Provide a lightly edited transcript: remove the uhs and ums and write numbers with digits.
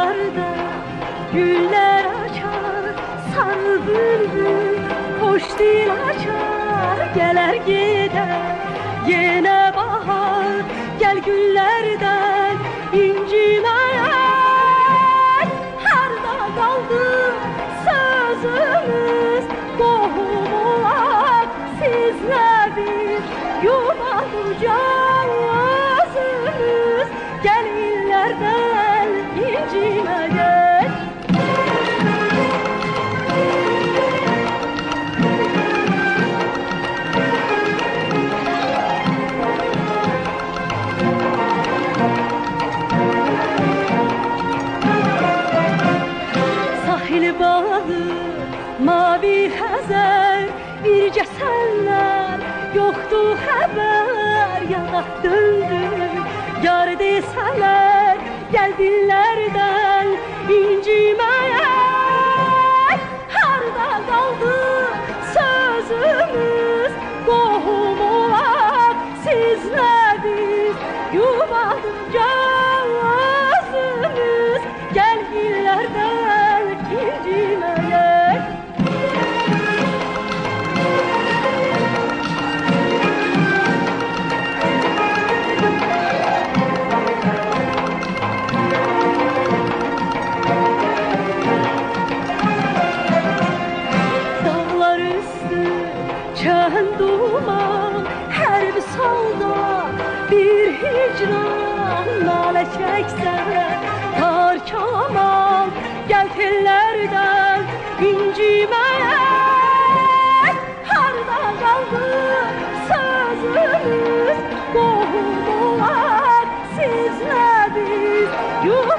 dağlarda güller açar, sarı bülbül hoş dil açar, geler gider yine bahar. Gel güllerden incimeye, harda kaldı sözümüz, tohumlar sizle bir yuva kuracağız. Gel illerden incimeye. Sahil bağı, mavi Xəzər, bircə sənlər yoxdur xəbər. Yana döndük, yar desələr, gəl dillərdən inciməyə. Harda qaldı sözümüz, qohum olaq sizlə biz yuva quracağız. Gəl illərdən inciməyə. Dağlar üstü çən duman, hər bir salda bir hicran. Nalə çəksən tar kaman, gəl tellərdən inciməyə. Harda qaldı sözümüz, qohum olaq sizlə biz yuva